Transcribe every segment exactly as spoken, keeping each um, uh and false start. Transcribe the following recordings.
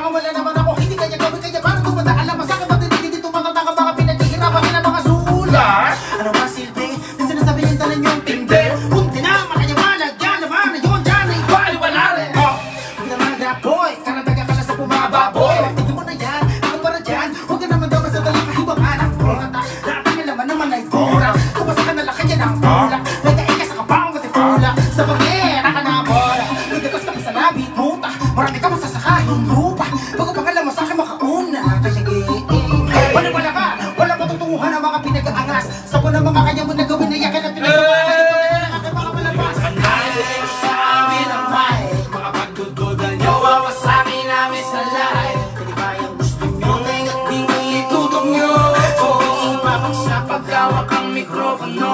kailangan wala naman ako. Hindi kanya gawin kanya parang tumanda. Alam mo sa'kin ba't hindi dito matatang ang mga pinaghihirapan nila mga sulat? Ano ba silbi? Yung sinasabi yung talan yung tindi. Kunti na, makayawalag, yan naman na yun, dyan ay baliwala rin. Huwag naman na boy, karataga ka na sa bumababoy. Tingin mo na yan, ako para dyan. Huwag ka naman daw masadali kahibang anak mo. Dating naman naman ay pura. Kumasa ka na laki yan ang pula. Nagkain ka sa kapang matipula. Sa pagkera ka na bola. Nagdagas kami sa labi, muta. Marami ka masasakahing lupa. Bago pa alam mo sa'kin makauna. Kasi eh, wala wala ka. Wala matutunguhan ang mga pinag-aangas. Sa po ng mga kanya mo na gawin na yakin at pinagsabahan. Ito na lang aking mga palabas. Kanay sa amin ang mic. Mga pagdududan nyo, wawasakin namin sa live. Hindi ba yung gusto nyo? Ngayon di mo itutok nyo. Huwag ipapagsak pagkawak ang mikropono.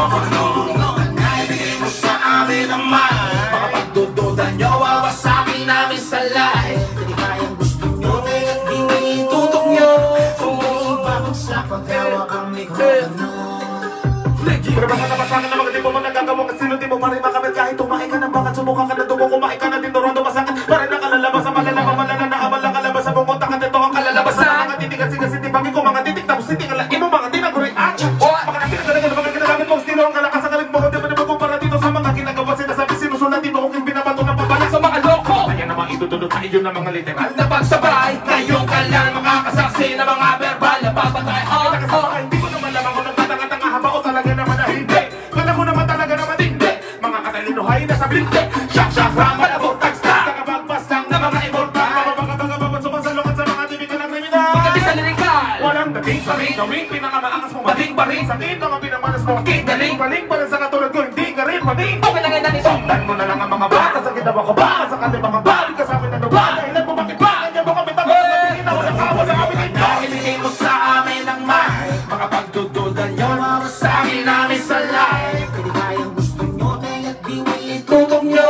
Kanay mo sa amin ang mic. Mga pagdududan nyo, wawasakin namin sa live. Hindi ba yung gusto nyo? Ngayon di mo itutok nyo. Huwag ipapagsak pagkawak ang mikropono. Pero baka naman sa'kin na mga di mo man nagagawa. Kasi sino di mo pa rin makamit. Kahit tumain ka ng bakat, subukan ka na dugo. Kumain ka na din dorado masakit. Parang nakalalabas sa malalama. Malala na abal lang kalabas. Sa bumunta ka dito ang kalalabas. Sa mga titig at sigasiti. Bagay ko mga titig. Tapos titig ang lain mo mga tinaguri. Ah! Mga napinagalagan na mga ginagamit mo. Sino ang kalakas sa kalit mo. Di ba naman kumpara dito sa mga ginagawa. Sinasabi sinusunatin mo kung binabato ng papalag sa mga loko. Kaya naman itutulot sa iyo ng mga literal na pagsabay. Ngayong ka lang makakasaksi na mga verbal na papatay. Oh, oh, hindi ko naman lamang ko ng katanga-tanga haba o talaga naman na hindi. Kata ko naman talaga na matindi. Mga katalinuhay na sa blinte. Shak-shak rama na vortex na. Nakabagpas lang na mga immortal. Mababagabagababag sumasalungan sa mga tibig ng kriminal. Pagkati sa lirikal. Walang dating sa ring. Gawing pinakamaangas mo bading pa rin. Sakit ang pinamanas mo. Kigaling. Baling pa rin sa katulad ko. Hindi ka rin mading. Okay lang yan natin. Sundan mo na lang ang mga bata. Sa kita baka ba? Sa kanil mga balik ka sa amin na duba. Dahilan mo bakit ba? Kanya mo kami tapos. Matingin ako ng kawa sa amin. Nahilihin mo sa amin ang mic. Mga pagdududan nyo, mawasakin namin sa live. Hindi ba yung gusto nyo? Kaya't di mo itutok nyo.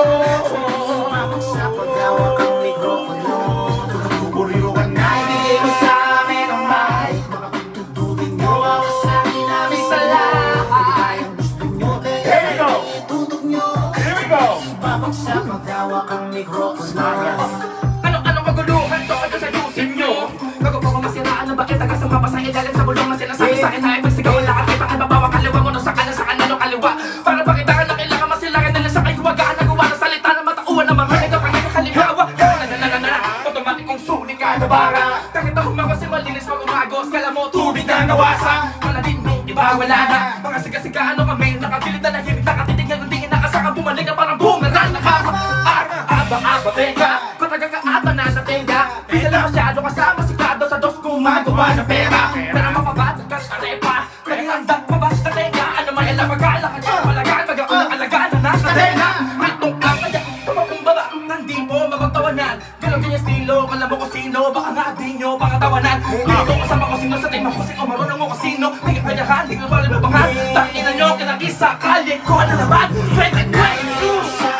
Mapagsak paghawak ang mikropono. Buriyo ka na. Nahilihin mo sa amin ang mic. Mga pagdududan nyo, mawasakin namin sa live. Hindi ba yung gusto nyo? Kaya't di mo itutok nyo. Here we go. Mapagsak paghawak ang mikropono. Ano-anong kaguluhan to? Ano sa ayusin nyo? Bago pa ko masiraan ng bakit tagas ang mapasa ilalim sa bulong na sinasabi sa akin na ay magsigaw ang lahat. May baka babawa kaliwa mo no sa kanan sa kanan o kaliwa. Para pakitaan na kailangan masilagan nila sa kayo wagaan. Nagawa ng salita na matauan ng mga nagkapagkakalihawa. Nanananana, automatic kong sulit ka na bara. Kahit ako mawas si malinis pag umagos. Kala mo tubig na nawasa. Wala din mo, iba wala na. Mga siga-siga ano kami. Nakagilid na nahimik, nakatitig na nundingin. Nakasaka bumalik na parang boomerang. Nakaka-aba-aba teka. Kataga ka ata na natenga. Di sila masyado kasama sigado sa dos gumagawa ng pera. Pero mapabatag ka sa repa. Kaya handa mabasta tenga. Ano may alam magkala ka dyan. Malagaan mag-aunang alagaan na nakatena. Itong ka kaya kumakumbaba. Nandi po mapagtawanan. Galong kanya estilo. Kala mo ko sino. Baka nga di nyo pakatawanan. Hindi ko kasama ko sino. Sa tingin mo kusing o marunong mo ko sino. May kayahan. Di ko pala mabangan. Tangina nyo kinakisa. Kali ko na naman. twenty twenty-two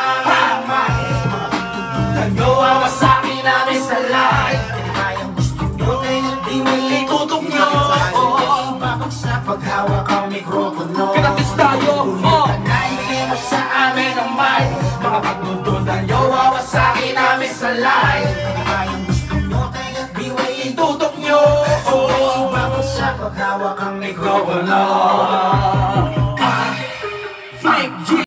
Nyo wawasakin namin sa live. Hindi ba yung gusto nyo? Ngayon di mo itutok nyo. Babagsak paghawak ang mikropono. Kinatis tayo. Oh. Kanay mo sa amin ang mic. Mga pagdududan nyo wawasakin namin sa live. Hindi ba yung gusto nyo? Ngayon di mo itutok nyo. Babagsak paghawak ang mikropono.